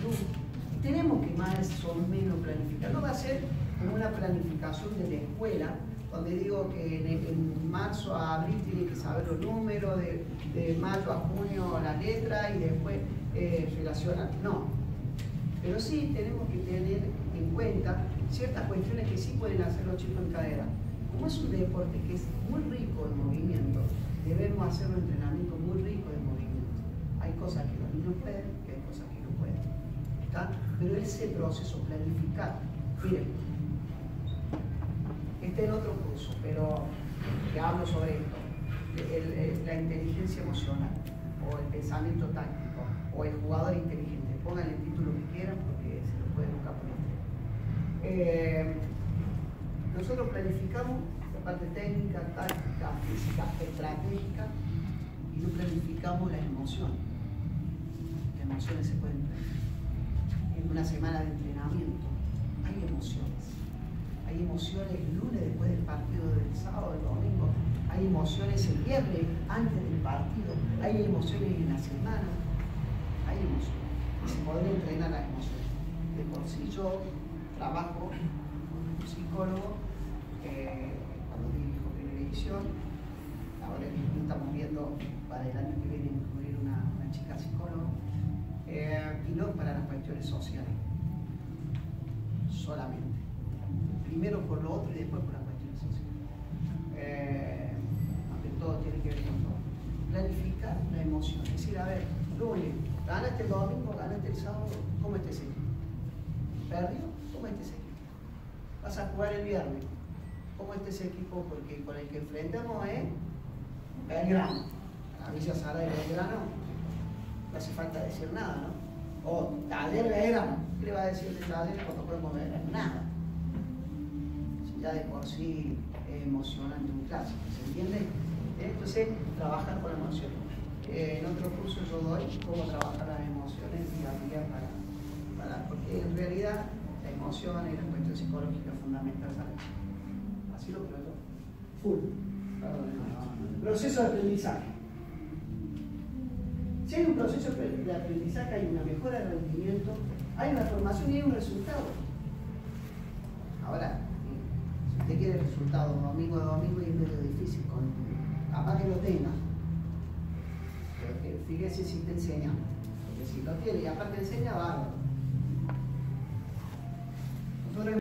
luz. Y tenemos que más o menos planificar. No va a ser como una planificación de la escuela, donde digo que en marzo a abril tiene que saber los números, de mayo a junio la letra y después relacionar. No. Pero sí tenemos que tener en cuenta ciertas cuestiones que sí pueden hacer los chicos en cadera. Como es un deporte que es muy rico en movimiento, debemos hacer un entrenamiento muy rico en movimiento. Hay cosas que los niños pueden y hay cosas que no pueden. ¿Está? Pero ese proceso, planificar. Miren, este es otro curso, pero que hablo sobre esto. La inteligencia emocional, o el pensamiento táctico, o el jugador inteligente. Pongan el título que quieran porque se lo pueden buscar por internet. Nosotros planificamos la parte técnica, táctica, física, estratégica, y no planificamos las emociones. Las emociones se pueden planificar. En una semana de entrenamiento hay emociones. Hay emociones el lunes después del partido del sábado, el domingo. Hay emociones el viernes antes del partido. Hay emociones en la semana. Hay emociones. Y se podría entrenar las emociones. De por sí yo trabajo con un psicólogo cuando dirijo Primera Edición. Ahora estamos viendo para el año que viene incluir una chica psicóloga. Y no para las cuestiones sociales. Solamente. Primero por lo otro y después por las cuestiones sociales. Aunque todo tiene que ver con todo. Planificar la emoción. Es decir, a ver, lunes, ganaste el domingo, ganaste el sábado, ¿cómo está ese equipo? ¿Perdió? ¿Cómo está ese equipo? Vas a jugar el viernes. ¿Cómo está ese equipo? Porque con el que enfrentamos es Belgrano. La Villa Sara de Belgrano, no hace falta decir nada, ¿no? O Taller Belgrano. ¿Qué le va a decir de Taller cuando podemos ver? Nada. Ya de por sí es emocionante un clásico, ¿se entiende? Entonces, trabajar con emociones. En otro curso yo doy cómo trabajar las emociones día a día porque en realidad la emoción es la cuestión psicológica fundamental para eso. Así lo creo yo. Full. Proceso de aprendizaje. Si hay un proceso de aprendizaje, hay una mejora de rendimiento, hay una formación y hay un resultado. Ahora, si usted quiere el resultado domingo a domingo y es medio difícil, capaz que lo tenga. Pero fíjese si te enseña. Porque si lo tiene y aparte enseña, bárbaro.